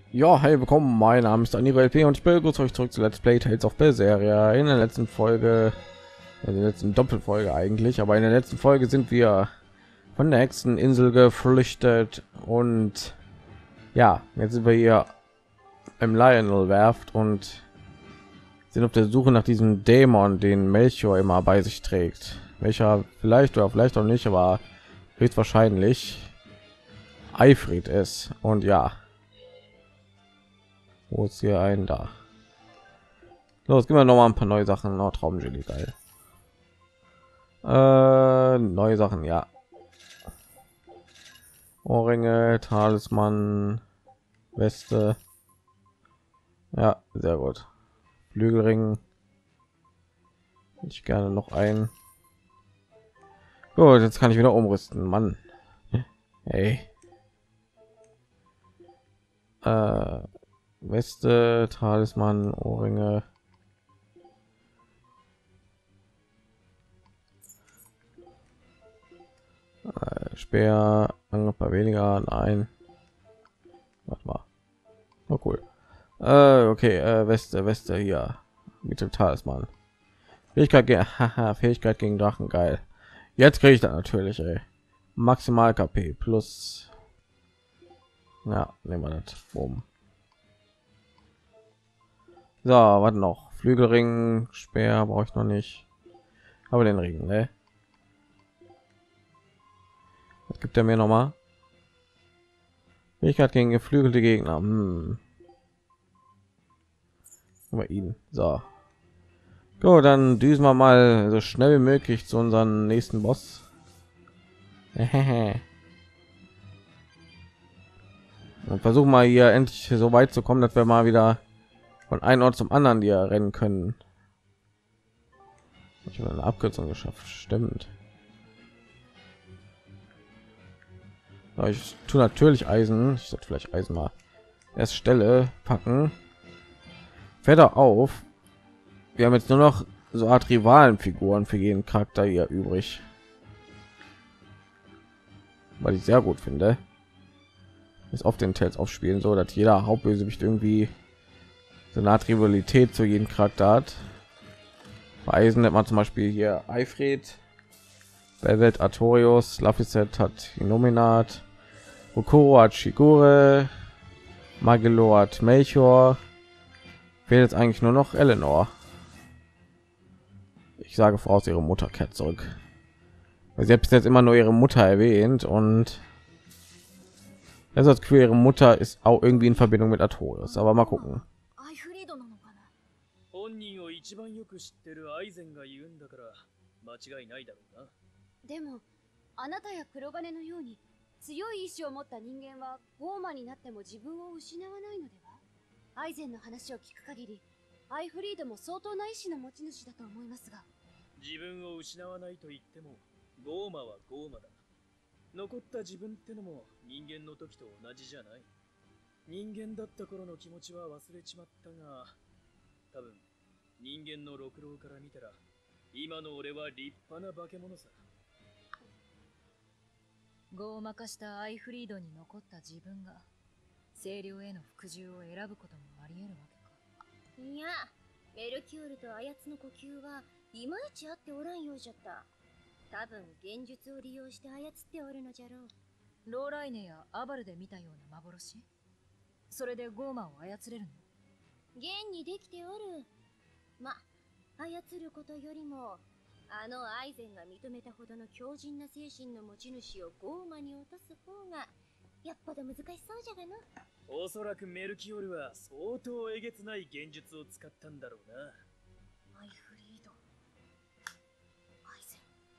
Ja, hey, willkommen. Mein Name ist Daniel LP und ich begrüße euch zurück zu Let's Play Tales of Berseria. In der letzten Folge, in der letzten Doppelfolge eigentlich, aber in der letzten Folge sind wir von der Hexeninsel geflüchtet und ja, jetzt sind wir hier im Lionel Werft und sind auf der Suche nach diesem Dämon, den Melchior immer bei sich trägt. Welcher vielleicht oder vielleicht auch nicht, aber höchstwahrscheinlich Eifried ist. Und ja, wo ist hier ein da? Los, gehen wir noch mal ein paar neue Sachen. Oh, Traumgelee, geil. Neue Sachen, ja. Ohrringe, Talisman, Weste. Ja, sehr gut. Flügelring. Ich gerne noch ein. Gut, jetzt kann ich wieder umrüsten, Mann. Hey. Weste, Talisman, Ohrringe. Speer, Angriff weniger, nein. Warte mal. Oh, cool. Okay, Weste hier mit dem Talisman. Fähigkeit gegen Fähigkeit gegen Drachen, geil. Jetzt kriege ich das natürlich, ey. Maximal KP plus. Ja, nehmen wir das. Boom. So, was noch? Flügelring, Speer brauche ich noch nicht. Aber den Ring, ne? Was gibt er mir noch mal? Fähigkeit gegen geflügelte Gegner. Aber ihn. So. Gut, dann düsen wir mal so schnell wie möglich zu unserem nächsten Boss. Und versuchen mal hier endlich so weit zu kommen, dass wir mal wieder von einem Ort zum anderen hier rennen können. Ich habe eine Abkürzung geschafft, stimmt. Aber ich tue natürlich Eisen. Ich sollte vielleicht Eisen mal erst Stelle packen. Feder auf. Wir haben jetzt nur noch so Art Rivalenfiguren für jeden Charakter hier übrig, weil ich sehr gut finde. Ist auf den Tales aufspielen, so dass jeder Hauptbösewicht irgendwie so eine Art Rivalität zu jedem Charakter hat. Bei Eisen nennt man zum Beispiel hier Eifried, Velvet Artorius, Laphicet hat Innominat, Okoro hat Shigure, Magelo hat Melchior. Fehlt jetzt eigentlich nur noch Eleanor. Ich sage voraus, ihre Mutter kehrt zurück. Weil sie hat bis jetzt immer nur ihre Mutter erwähnt und das für ihre Mutter ist auch irgendwie in Verbindung mit Artorius. Aber mal gucken. 本人を一番よく知ってるアイゼンが言うんだから間違いないだろうな。 でも、あなたや黒金のように強い意志を持った人間はゴーマになっても自分を失わないのでは？アイゼンの話を聞く限り、アイフリードも相当な意志の持ち主だと思いますが。 自分を失わないと言っても、ゴーマはゴーマだ。残った自分ってのも人間の時と同じじゃない。人間だった頃の気持ちは忘れちまったが、多分人間の六郎から見たら、今の俺は立派な化け物さ。 ゴーマ化したアイフリードに残った自分が清涼への服従を選ぶこともあり得るわけか。 いや、メルキュールとあやつの呼吸はいまいち合っておらんようじゃった。多分現実を利用して操っておるのじゃろう。 ローライネやアバルで見たような幻？それでゴーマを操れるの？ 現にできておる。ま、操ることよりも、あのアイゼンが認めたほどの強靭な精神の持ち主をゴーマに落とす方がやっぽど難しそうじゃがな。 おそらくメルキオルは相当えげつない現術を使ったんだろうな。 アイフリード、アイゼ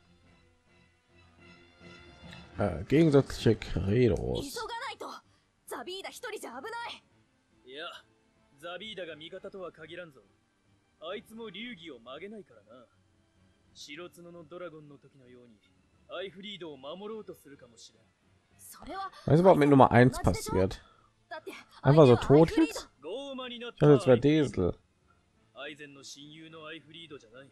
ン。 Gegensätzliche Credos. 急がないと。ザビーダ一人じゃ危ない。 いや、ザビーダが味方とは限らんぞ。あいつも流儀を曲げないからな。白角のドラゴンの時のようにアイフリードを守ろうとするかもしれん。 それは Was ist überhaupt mit Nummer 1 passiert? Einfach so tot jetzt? ゴーマになっ Ich た dachte, jetzt wäre Diesel. アイゼンの親友のアイフリードじゃない。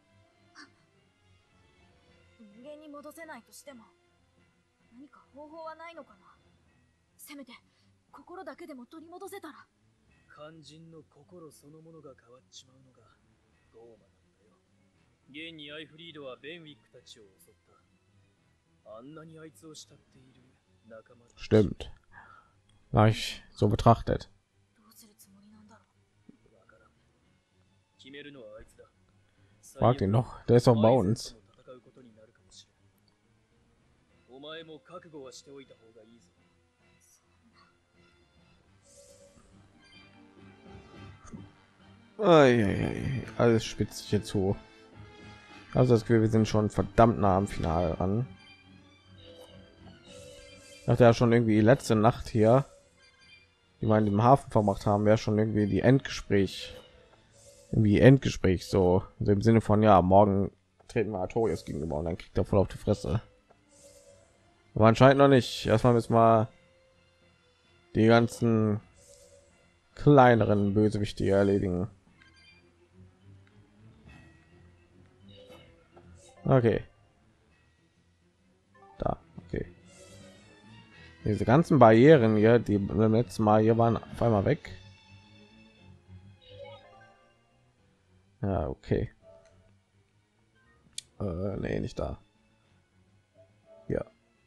人間に戻せないとしても何か方法はないのかな。せめて心だけでも取り戻せたら。 肝心の心そのものが変わっちまうのがゴーマなんだよ。現にアイフリードはベンウィックたちを襲った。あんなにあいつを慕っている仲間。 Stimmt. War ich so betrachtet. どうするつもりなんだろう。 わからん。決めるのはあいつだ。 Frag ihn noch, der ist doch bei uns. 戦うことになるかもしれん。お前も覚悟はしておいた方がいいぞ。 Alles spitzt sich jetzt zu. Also das Gefühl, wir sind schon verdammt nah am Finale ran. Nach der schon irgendwie letzte Nacht hier, die wir in dem Hafen vermacht haben, wäre schon irgendwie die Endgespräch, so im Sinne von ja, morgen treten wir Artorias gegenüber und dann kriegt er voll auf die Fresse. Aber anscheinend noch nicht. Erstmal müssen wir die ganzen kleineren Bösewichte erledigen. Okay. Da, okay. Diese ganzen Barrieren hier, die beim letzten Mal hier waren, auf einmal weg. Ja, okay. Nee, nicht da. Ja.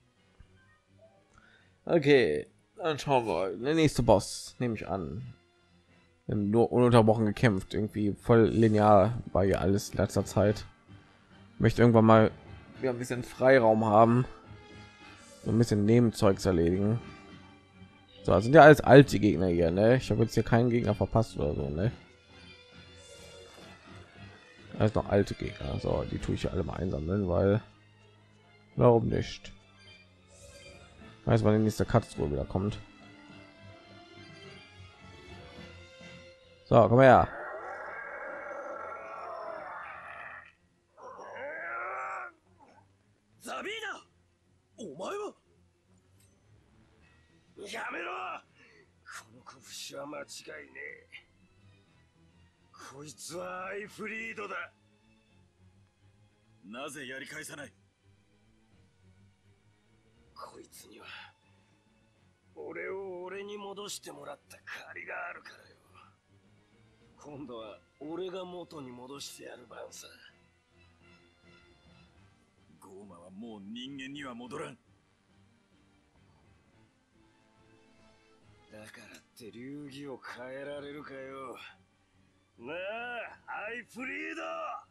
Okay, dann schauen wir. Der nächste Boss, nehme ich an. Wir haben nur ununterbrochen gekämpft, irgendwie voll linear war hier alles in letzter Zeit. Möchte irgendwann mal wieder ein bisschen Freiraum haben, so ein bisschen Nebenzeugs erledigen. So, das sind ja alles alte Gegner hier, ne? Ich habe jetzt hier keinen Gegner verpasst oder so, ne? Alles noch alte Gegner, so die tue ich ja alle mal einsammeln, weil warum nicht? Weiß man, die nächste Katze wieder kommt. So, komm her. Zabina! お前はやめろ！この拳は間違いねえ。こいつはアイフリードだ。なぜやり返さない？こいつには俺に戻してもらった借りがあるからよ。今度は俺が元に戻してやる番さ。ゴーマはもう人間には戻らん。だからって流儀を変えられるかよ。なあ、アイフリード。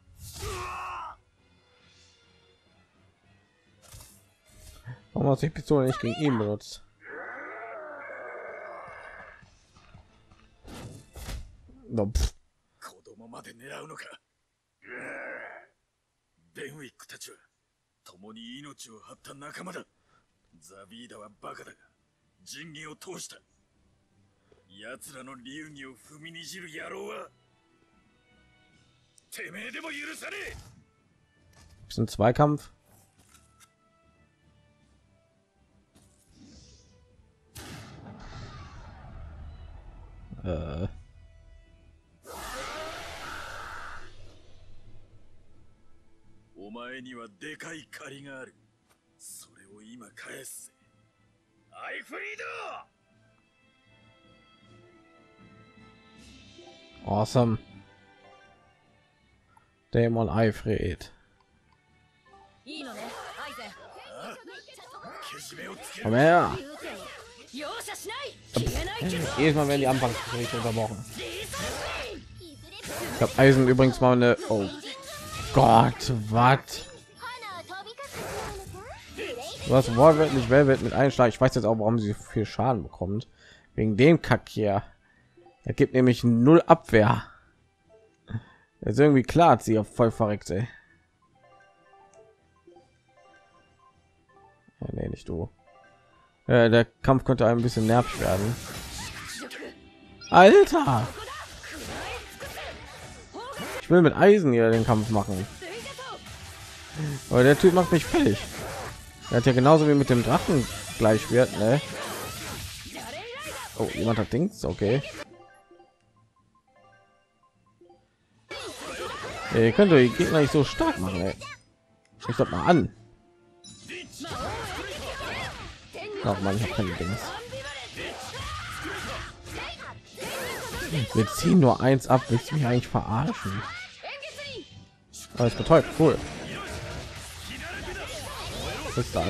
Warum hast du die Pistole nicht gegen ihn benutzt? No, 子供まで狙うのか。ベンウィックたちは共に命を張った仲間だ。ザビーダはバカだが仁義を通した。奴らの流儀を踏みにじる野郎はてめえでも許さねえ。 bisschen Zweikampf. お前にはでかい借りがある。それを今返すぜ。アイフリード。 Awesome. Dämon Eifried. Komm her. Jedes Mal werden die Anfangsgespräche unterbrochen. Ich habe Eisen übrigens mal eine... Oh Gott, was? Was wortwörtlich Velvet mit Einschlag. Ich weiß jetzt auch, warum sie so viel Schaden bekommt. Wegen dem Kack hier. Er gibt nämlich 0 Abwehr. Ist irgendwie klar, hat sie ja voll verreckt, ey. Ja, nee, nicht du. Der Kampf könnte ein bisschen nervig werden. Alter! Ich will mit Eisen hier den Kampf machen. Aber der Typ macht mich fertig. Er hat ja genauso wie mit dem Drachen gleich wird, ne? Oh, jemand hat Dings, okay. Ihr könnt die Gegner nicht so stark machen, ey. Ich doch mal an. Ach man, ich habe keine Dings. Wir ziehen nur eins ab. Willst du mich eigentlich verarschen? Alles betäubt, cool. Was ist das?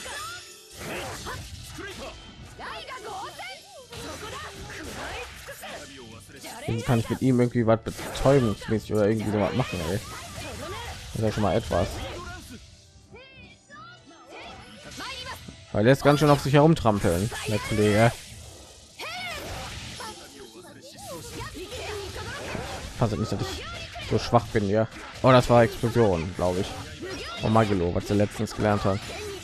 Deswegen kann ich mit ihm irgendwie was betäubungsmäßig oder irgendwie so was machen, ey. Das ist ja schon mal etwas. Weil er ist ganz schön auf sich herumtrampeln, der Kollege. Passt nicht, dass ich so schwach bin, ja. Oh, das war Explosion, glaube ich. Oh, Magelo, was er letztens gelernt hat.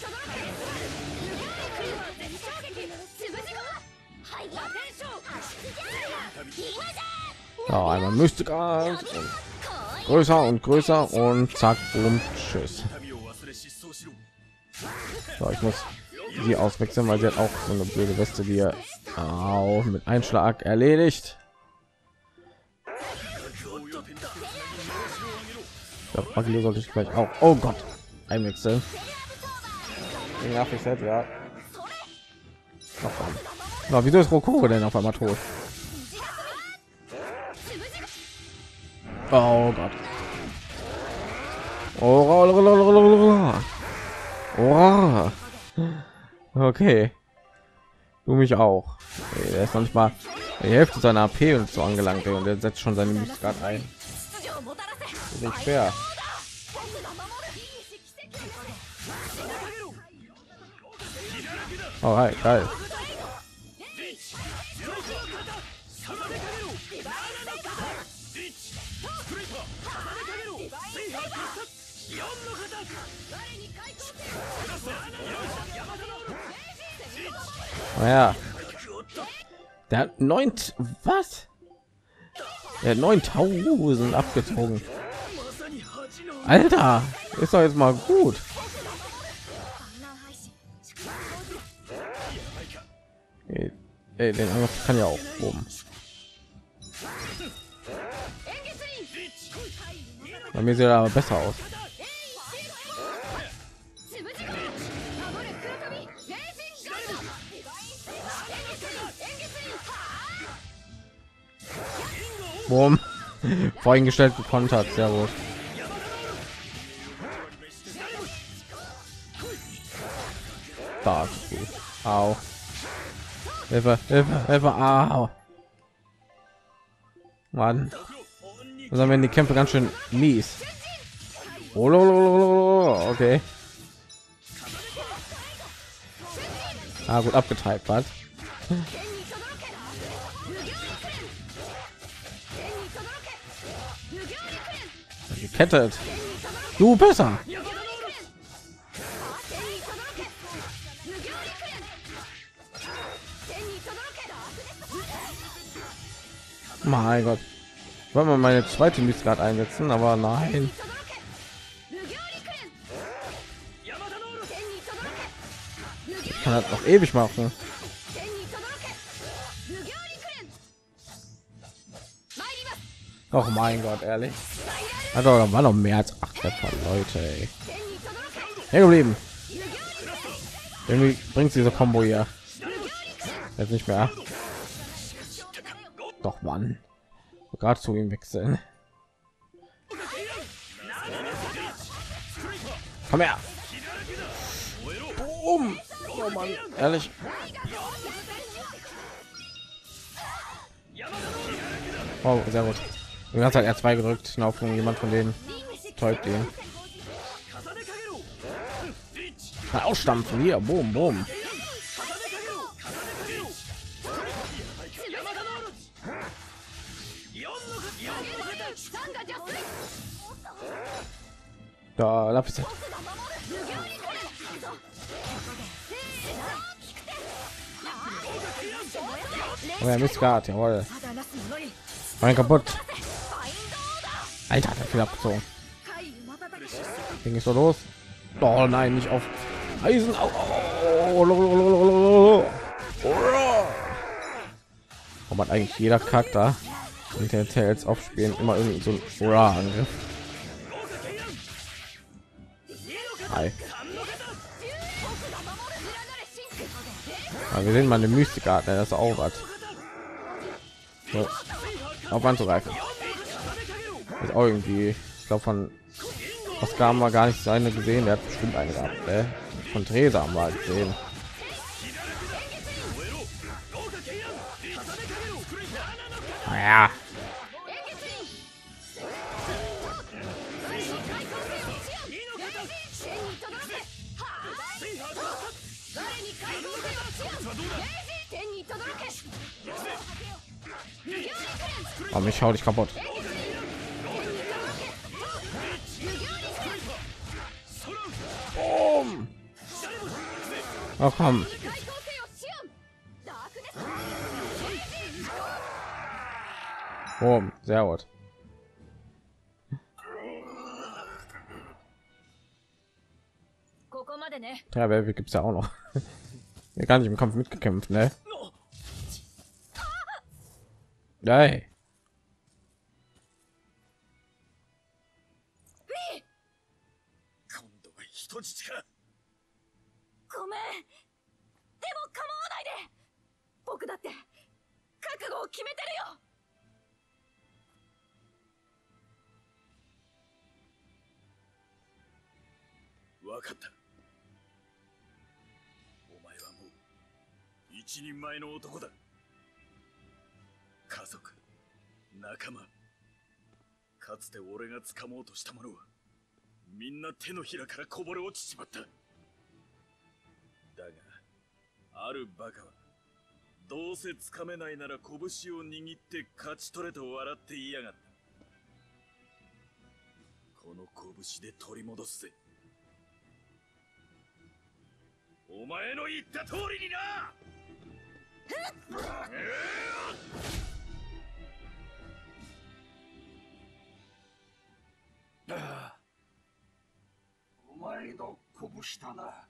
Ja, einmal Mystika. Größer und größer und zack, boom, tschüss. So, ich muss sie auswechseln, weil sie hat auch so eine blöde Weste, die er mit Einschlag erledigt. Magelo sollte ich gleich auch. Oh Gott, einwechseln. Ja, ich selbst, ja. Na, wieso ist Rokuro denn auf einmal tot? Oh Gott. Oh. Okay. Du mich auch. Ey, der ist noch nicht mal die Hälfte seiner AP und so angelangt, ey, und der setzt schon seine Mystik ein. Ist nicht fair. Alright, geil. Naja, der hat 9, was? Der hat 9000 abgezogen. Alter, ist doch jetzt mal gut. Ey, den Angriff kann ja auch oben. Bei mir sieht er aber besser aus. Boom. Voreingestellt gekontert, sehr gut. Da, au. Hilfe, Hilfe, Hilfe, au. Mann. Also wenn die Kämpfe ganz schön mies. Oh, okay. Ah, gut abgetreibt, was? Gekettet. Du besser. Mein Gott. Wollen wir meine zweite Mystik einsetzen, aber nein. Ich kann das noch ewig machen. Oh mein Gott, ehrlich. Also, da war noch mehr als 8 Treffer, Leute. Ey. Hängen geblieben. Irgendwie bringt diese Combo hier jetzt nicht mehr. Doch, Mann. Gerade zu ihm wechseln. Komm her. Boom. Oh Mann, ehrlich. Oh, sehr gut. Du hast halt R2 gedrückt, auf jemand von denen täubt ihn. Ausstampfen hier, boom, boom. Da Lapis. Oh ja, Mistgard, jawohl. Mein kaputt. Alter, hat er viel abgezogen. Ging so los. Oh nein, nicht auf Eisen. Warum hat eigentlich jeder Charakter mit der Tales aufspielen immer irgendwie so ein Angriff? Hi. Aber wir sehen mal eine Mystikart, das ist auch was. So, auf anzugreifen. Ist auch irgendwie, ich glaube von Oscar haben wir gar nicht seine gesehen, der hat bestimmt eine gehabt, ne? Von Theresa haben wir halt gesehen. Naja. Aber mich hau dich kaputt. Boom. Oh, komm. Boom. Sehr gut. Ja, wer gibt's ja auch noch. Wir gar nicht im Kampf mitgekämpft, ne? Hey. 今度は人質か。 ごめん。でも構わないで。僕だって覚悟を決めてるよ。 わかった。お前はもう一人前の男だ。家族、仲間、かつて俺が掴もうとしたものはみんな手のひらからこぼれ落ちちまった。だがあるバカはどうせ掴めないなら拳を握って勝ち取れと笑っていやがった。この拳で取り戻すぜ。お前の言った通りにな。 お前の拳だな。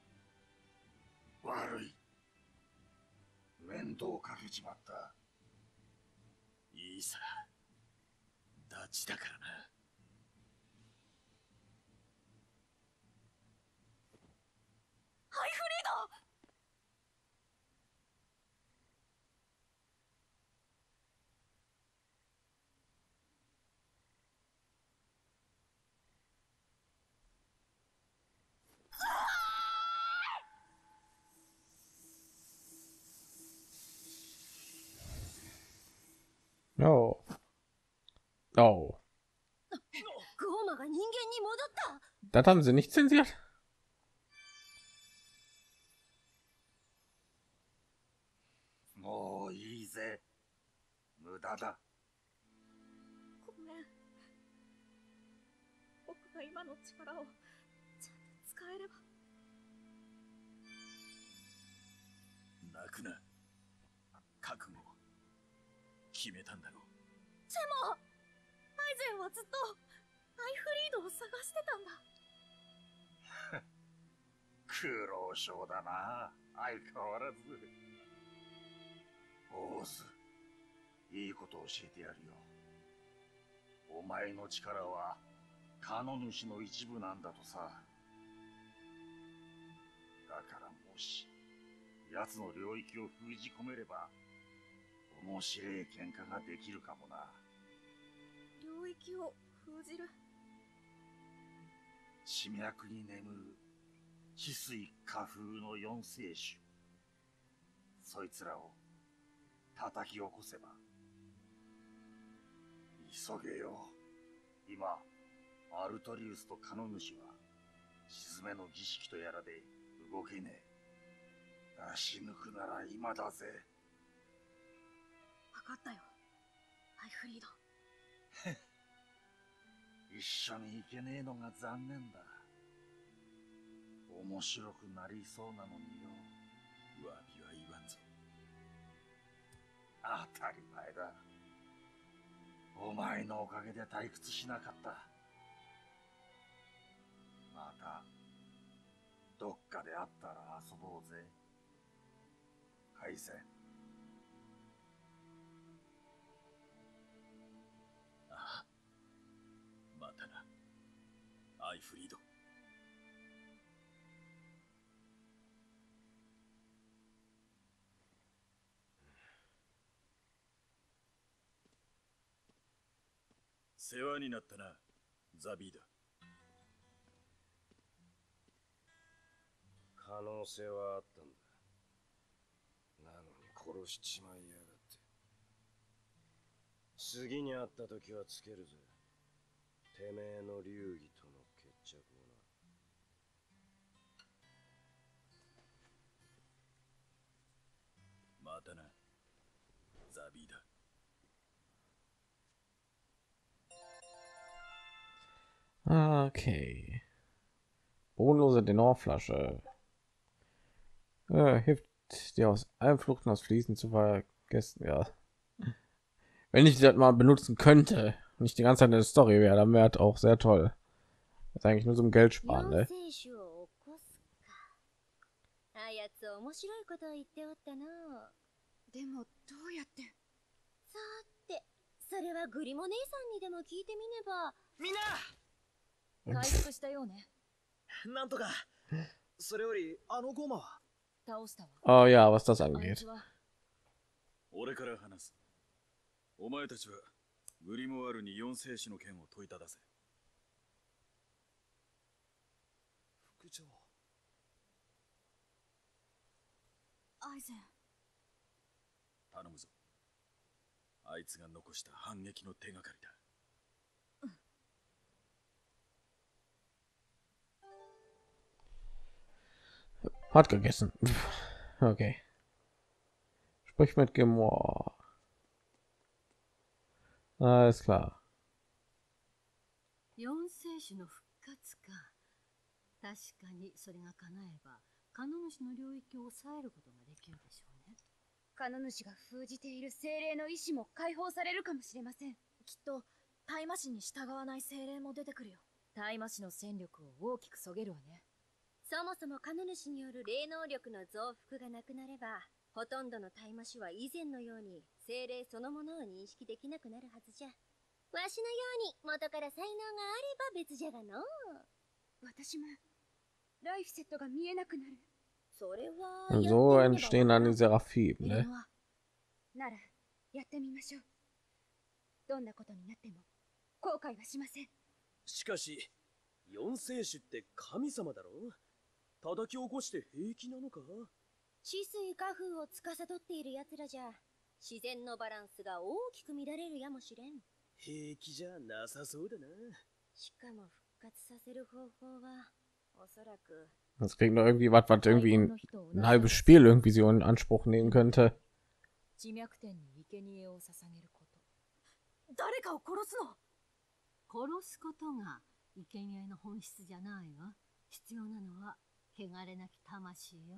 悪い。面倒かけちまった。 いいさ。ダチだからな。 ハイフリード。 No. Oh. ゴーマが人間に戻った。 Das haben sie nicht zensiert. もういいぜ。無駄だ。 ごめん。僕が今の力をちゃんと使えれば。 泣くな。覚悟決めたんだろう。 でもアイゼンはずっとアイフリードを探してたんだ。 苦労性だな。相変わらず。オーズ、いいことを教えてやるよ。お前の力はカノ主の一部なんだとさ。だからもし奴の領域を封じ込めれば面白い喧嘩ができるかもな。 領域を封じる。 地脈に眠る治水花風の四聖種、そいつらを叩き起こせば。急げよ。今アルトリウスとカノ主は沈めの儀式とやらで動けねえ。出し抜くなら今だぜ。 分かったよ、アイフリード。 一緒に行けねえのが残念だ。面白くなりそうなのによ。 詫びは言わんぞ。 当たり前だ。お前のおかげで退屈しなかった。またどっかで会ったら遊ぼうぜ。敗戦。 ああ、またな、アイフリード。 世話になったな、ザビーだ。 可能性はあったんだ。なのに殺しちまいやがって。次に会った時はつけるぜ。てめえの流儀との決着をな。またな、ザビーだ。 Okay. Bodenlose Tenorflasche. Hilft dir aus allen Fluchten aus Fließen zu vergessen. Ja. Wenn ich das mal benutzen könnte, nicht die ganze Zeit eine Story wäre, dann wäre das auch sehr toll. Das ist eigentlich nur so ein Geld sparen, ne? あやつ面白いことを言っておったな。でもどうやって。さて、それはグリモ姉さんにでも聞いてみねば。 みんな回復したようね。 なんとか。それよりゴマは倒したわ。 Oh ja, was das angeht. 俺から話す。お前たちはグリモワールに四聖子の件を問いただせ。副長。 アイゼン。 頼むぞ。あいつが残した反撃の手がかりだ。 Hat gegessen. Okay. Sprich mit Gemor. Alles klar. 四聖子の復活か。確かにそれが叶えば、カノ主の領域を抑えることができるでしょうね。 カノ主が封じている精霊の意志も解放されるかもしれません。きっと大魔使に従わない精霊も出てくるよ。 大魔使の戦力を大きくそげるわね。 そもそもカノ主による霊能力の増幅がなくなれば、ほとんどの大魔使は以前のように精霊そのものを認識できなくなるはずじゃ。わしのように元から才能があれば別じゃがの。私もライフセットが見えなくなる。それは So entstehen dann die Seraphim, ne? ならやってみましょう。どんなことになっても後悔はしません。 しかし四聖子って神様だろ。叩き起こして平気なのか。 治水化風を司っている奴らじゃ、自然のバランスが大きく乱れるやもしれん。 平気じゃなさそうだな。 しかも復活させる方法はおそらく Das klingt noch irgendwie was irgendwie ein halbes Spiel irgendwie so in Anspruch nehmen könnte. 地脈点に生贄を捧げること。 誰かを殺すの。殺すことが生贄の本質じゃないわ。必要なのは汚れなき魂よ。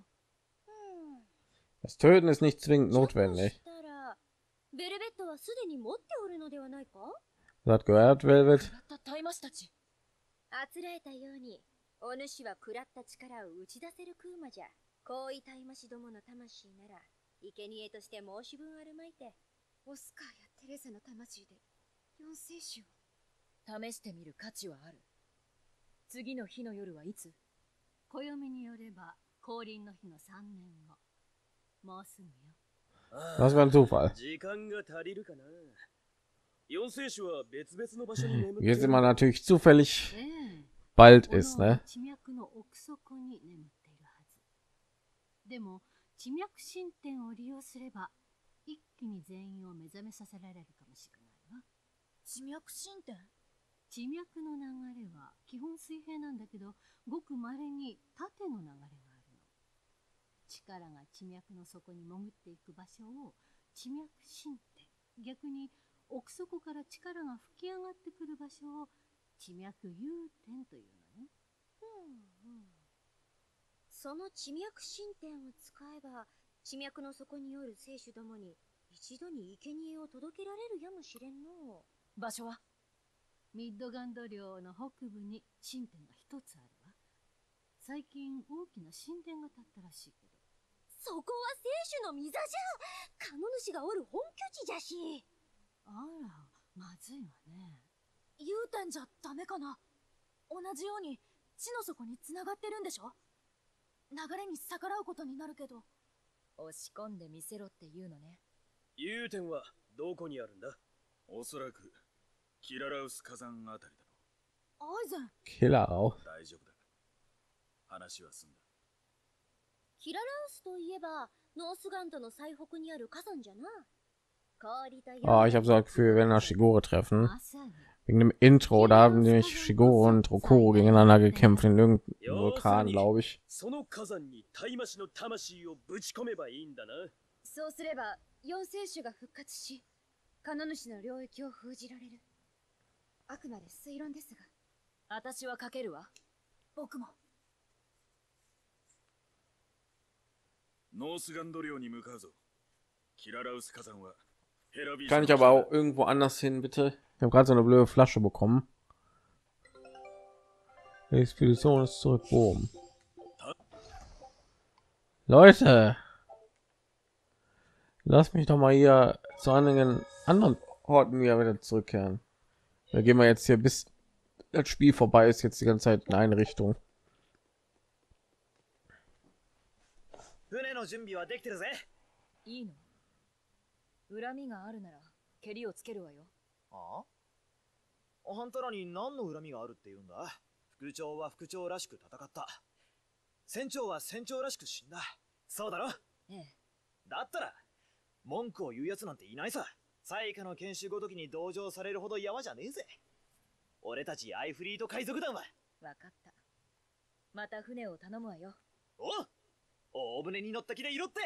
Das Töten ist nicht zwingend notwendig. ベルベットはすでに持っておるのではないか。 Das hat gehört, Velvet. 大魔使たち。 あつらえたように、お主は食らった力を打ち出せるクーマじゃ。高位大魔使どもの魂なら、生贄として申し分あるまいて。オスカーやテレサの魂で四聖子を試してみる価値はある。次の日の夜はいつ？ 暦によれば降臨の日の3年後。もうすぐよ。 Das war ein Zufall. 時間が足りるかな。四聖子は別々の場所に眠って Wie es immer natürlich zufällig bald ist, ne? 地脈の奥底に眠っているはず。でも地脈神殿を利用すれば一気に全員を目覚めさせられるかもしれないわ。 地脈神殿。 地脈の流れは基本水平なんだけど、ごく稀に縦の流れがあるの。力が地脈の底に潜っていく場所を地脈神殿、逆に奥底から力が吹き上がってくる場所を地脈融点というのよ。 その地脈神殿を使えば、地脈の底による聖主どもに一度に生贄を届けられるやもしれんの。 場所はミッドガンド領の北部に神殿が一つあるわ。最近大きな神殿が建ったらしいけど。 そこは聖主の御座じゃ。カノ主がおる本拠地じゃし。 あら、まずいわね。 言うたんじゃダメかな。同じように地の底に繋がってるんでしょ。流れに逆らうことになるけど。 押し込んでみせろって言うのね。 融点はどこにあるんだ。おそらくキララウス火山あたりだろ。 アイゼン、 Killer auch. 大丈夫だ。話は済んだ。 キララウスといえば、ノースガントの最北にある火山じゃな。氷と Oh, ich habe so das Gefühl, wir werden das Shigoro treffen. まさに Wegen dem Intro, da haben nämlich Shigoro und Rokuro gegeneinander gekämpft in irgendeinem Vulkan, glaube ich. その火山にタイマシの魂をぶち込めばいいんだな。 そうすれば四聖種が復活し、カノ主の領域を封じられる。あくまで推論ですが。 私はかけるわ。 僕も。 ノースガンド領に向かうぞ。キララウス火山はヘラビー。 Kann ich aber auch irgendwo anders hin, bitte? Ich habe gerade so eine blöde Flasche bekommen. Die Expedition ist zurück. Boom. Leute, lass mich doch mal hier zu einigen anderen Orten wieder zurückkehren. Da gehen wir jetzt hier, bis das Spiel vorbei ist, jetzt die ganze Zeit in eine Richtung. 船の準備はできてるぜ。 いいの？恨みがあるなら蹴りをつけるわよ。 ああ、あんたらに何の恨みがあるって言うんだ。副長は副長らしく戦った。船長は船長らしく死んだ。そうだろ？ ええ。 だったら文句を言うやつなんていないさ。最下の研修ごときに同情されるほどやわじゃねえぜ。俺たちアイフリート海賊団は。 わかった。また船を頼むわよ。 おう、大船に乗った気でいろって。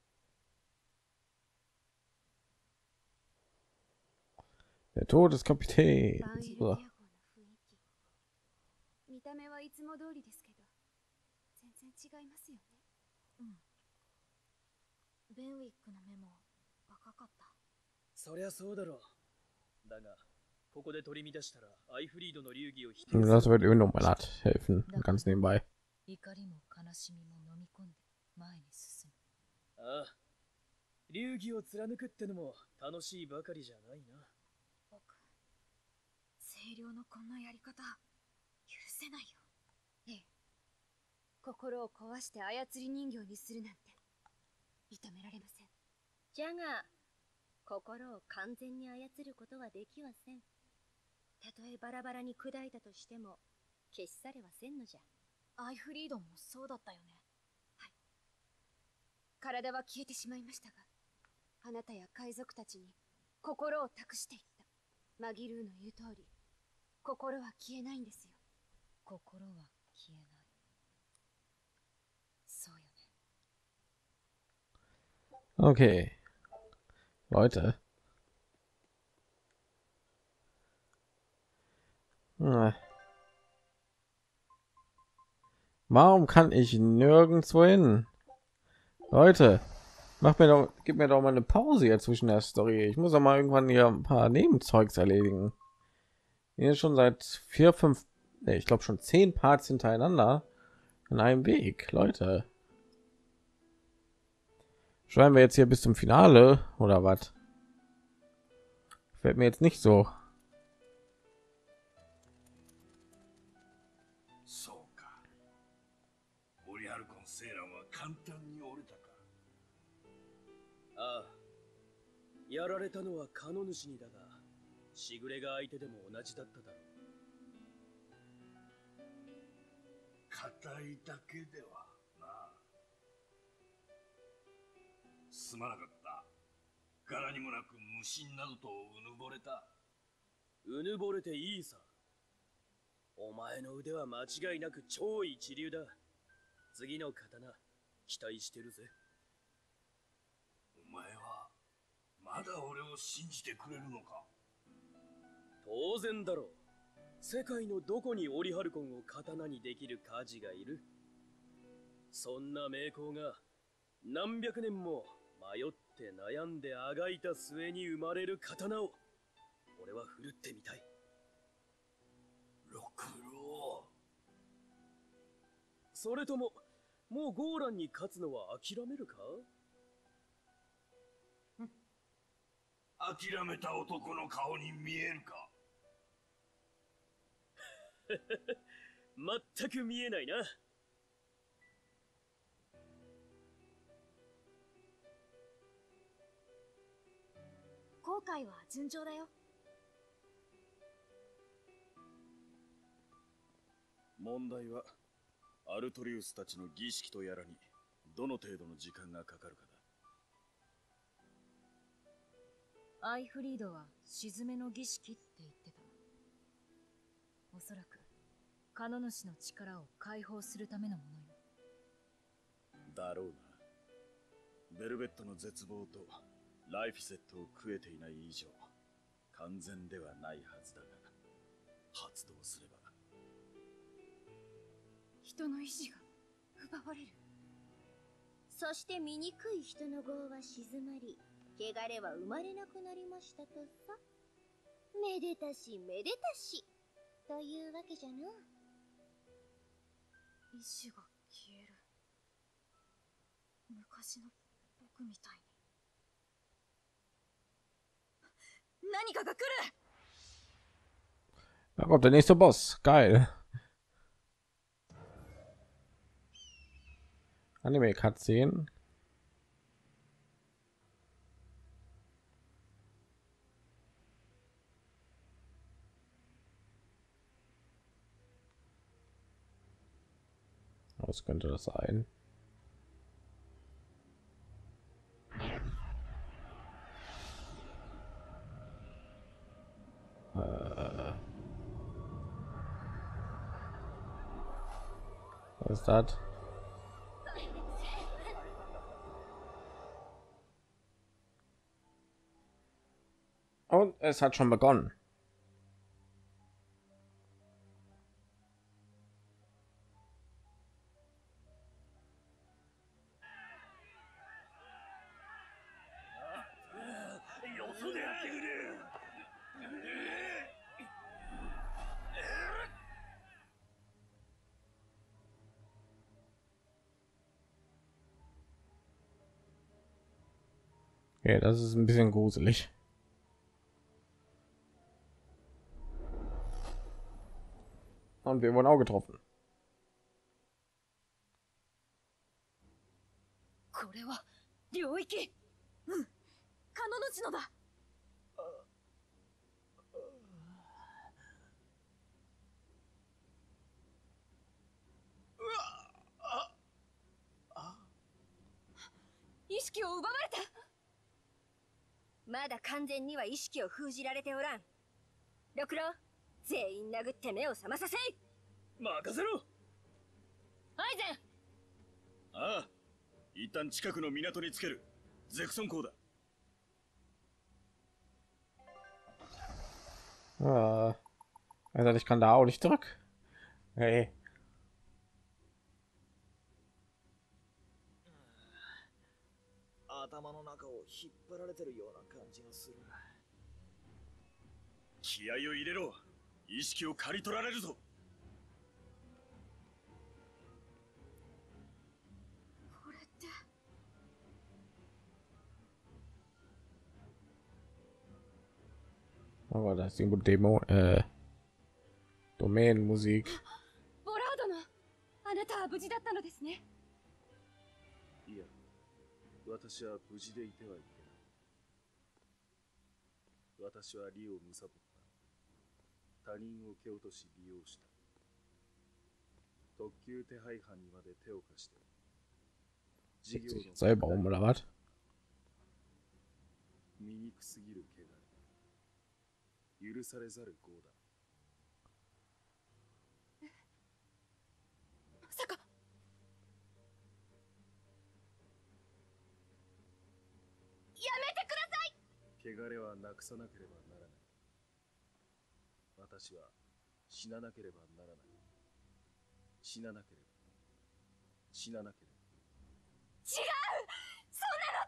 Der Tod des Kapitäns. バンエルディア号の雰囲気。見た目はいつも通りですけど、全然違いますよね。 うん。ベンウィックの目も赤かった。 そりゃそうだろう。だが、ここで取り乱したらアイフリードの流儀を否定する。 Das wird Önomalat helfen, ganz nebenbay. 怒りも悲しみも飲み込んで前に進む。 ああ、流儀を貫くってのも楽しいばかりじゃないな。 僕、清涼のこんなやり方許せないよ。 ええ。心を壊して操り人形にするなんて認められません。 じゃが、心を完全に操ることはできはせん。たとえバラバラに砕いたとしても、消し去れはせんのじゃ。 アイフリードもそうだったよね。 はい。体は消えてしまいましたが、あなたや海賊たちに心を託していった。マギルーの言う通り、心は消えないんですよ。 心は消えない。そうよね。 Okay. Leute. Warum kann ich nirgendwo hin? Leute, gib mir doch mal eine Pause hier zwischen der Story. Ich muss doch mal irgendwann hier ein paar Nebenzeugs erledigen. Hier schon seit 4, 5, nee, ich glaube schon 10 Parts hintereinander an einem Weg, Leute. Schreiben wir jetzt hier bis zum Finale oder was? Fällt mir jetzt nicht so. そうか。オリハルコンセーランは簡単に折れたか。 ああ、やられたのはカノ主にだが、しぐれが相手でも同じだっただろう。 硬いだけではな。すまなかった。柄にもなく無心などとうぬぼれた。 うぬぼれていいさ。お前の腕は間違いなく超一流だ。次の刀、期待してるぜ。 お前はまだ俺を信じてくれるのか？ 当然だろう。世界のどこにオリハルコンを刀にできる鍛冶がいる？そんな名工が何百年も迷って悩んであがいた末に生まれる刀を俺は振るってみたい。 六郎。 それとももうゴーランに勝つのは諦めるか？ 諦めた男の顔に見えるか？ 全く見えないな。 後悔は順調だよ。 問題はアルトリウスたちの儀式とやらにどの程度の時間がかかるかだ。 アイフリードは沈めの儀式って言ってた。おそらくカノ主の力を解放するためのものよ。 だろうな。ベルベットの絶望とライフィセットを食えていない以上完全ではないはずだが、発動すれば人の意志が奪われる。 そして醜い人の業は静まり、汚れは生まれなくなりましたとさ。めでたしめでたしというわけじゃな。 意志が消える。昔の僕みたいに。何かが来る。 Da kommt der nächste Boss. Geil. Anime Cutscene. Was könnte das sein? Was ist das? Und es hat schon begonnen. Ja, das ist ein bisschen gruselig. Und wir wurden auch getroffen. これは領域。うん、カノ主のだ。意識を奪われた。 まだ完全には意識を封じられておらん。六郎、全員殴って目を覚まさせい。 任せろ。 アイゼン。 ああ、一旦近くの港につける。ゼクソン港だ。 Also ich kann da auch nicht zurück. Hey. 頭の中を引っ張られてるような感じがする。 気合を入れろ。意識を刈り取られるぞ。 これって。 Aber das ist irgendwo Demo, Domänenmusik. ボラードの。あなたは無事だったのですね。 いや、私は無事でいてはいけない。私はリを貪った。他人を蹴落とし利用した。特級手配犯にまで手を貸して。事業の selber um oder was? 醜すぎる怪我。許されざる業だ。 まさか。やめてください。 汚れはなくさなければならない。私は死ななければならない。死ななければ。死ななければ。 違う。そんなのって。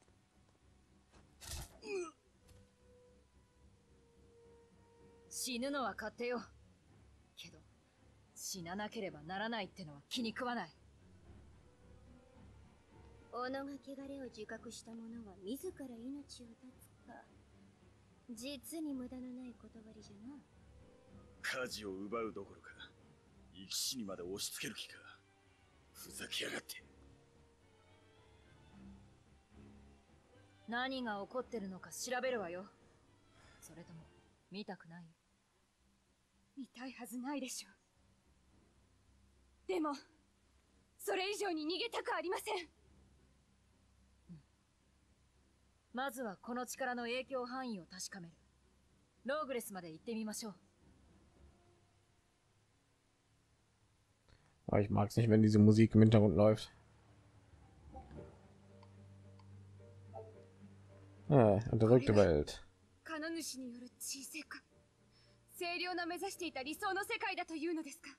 死ぬのは勝手よ。けど死ななければならないってのは気に食わない。 己が汚れを自覚した者は自ら命を絶つか。実に無駄のない断りじゃな。 火事を奪うどころか生き死にまで押し付ける気か。ふざけやがって。 何が起こってるのか調べるわよ。それとも見たくない？ 見たいはずないでしょ。 でもそれ以上に逃げたくありません。 まずはこの力の影響範囲を確かめる。ローグレスまで行ってみましょう。 Aber ich mag es nicht, wenn diese Musik im Hintergrund läuft. Unterdrückte Welt. カノ主による沈静化、清涼な目指していた理想の世界だというのですか。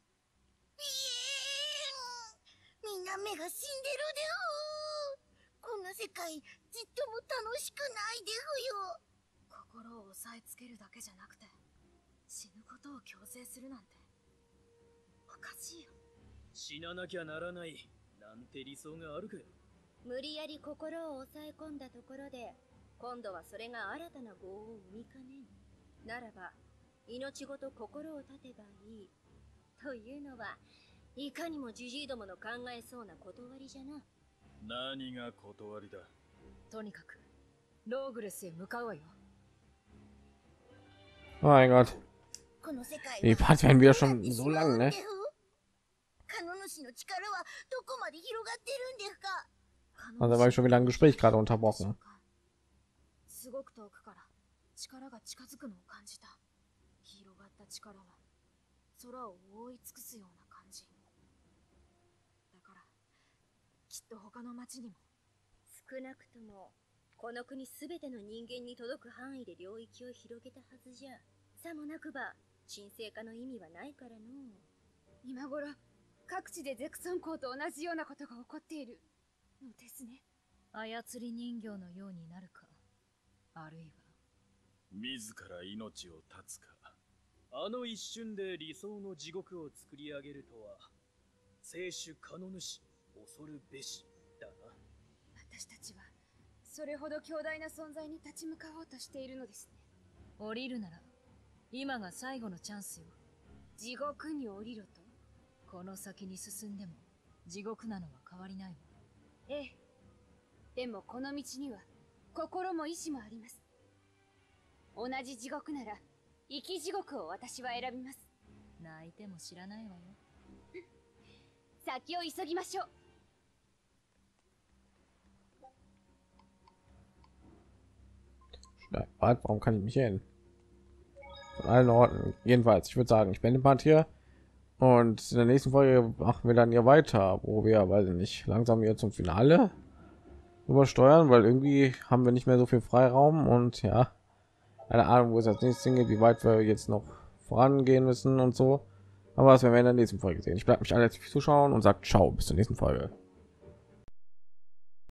みんな目が死んでるでふ。こんな世界ちっとも楽しくないでふよ。 心を押さえつけるだけじゃなくて死ぬことを強制するなんておかしいよ。 死ななきゃならないなんて理想があるかよ。 無理やり心を抑え込んだところで、今度はそれが新たな業を生みかねん。ならば命ごと心を絶てばいいというのは、いかにもジジイどもの考えそうな断りじゃな。 何が断りだ。 とにかくローグレスへ向かうわよ。 Oh mein Gott. この世界 Die Parts werden wieder schon so lang, ne? カノ主の力はどこまで広がってるんですか。 Also war ich schon wieder ein Gespräch gerade unterbrochen. すごく遠くから力が近づくのを感じた。広がった力は空を覆い尽くすような感じ。だからきっと他の町にも。 少なくともこの国すべての人間に届く範囲で領域を広げたはずじゃ。さもなくば沈静化の意味はないからの。 今頃各地でゼクソン校と同じようなことが起こっているのですね。 操り人形のようになるか、あるいは自ら命を絶つか。 あの一瞬で理想の地獄を作り上げるとは、聖主カノ主恐るべしだな。 私たちはそれほど強大な存在に立ち向かおうとしているのですね。 降りるなら今が最後のチャンスよ。 地獄に降りろと。 この先に進んでも地獄なのは変わりないわ。 ええ。でもこの道には心も意志もあります。同じ地獄なら生き地獄を私は選びます。 泣いても知らないわよ。 先を急ぎましょう。 Was? Warum kann ich mich hier hin? Von allen Orten. Jedenfalls, ich würde sagen, ich beende den Part hier. Und in der nächsten Folge machen wir dann hier weiter, wo wir, weiß ich nicht, langsam hier zum Finale übersteuern, weil irgendwie haben wir nicht mehr so viel Freiraum und ja, eine Ahnung, wo es als nächstes hingeht, wie weit wir jetzt noch vorangehen müssen und so. Aber das werden wir in der nächsten Folge sehen. Ich bleibe mich alle fürs Zuschauen und sagt ciao, bis zur nächsten Folge.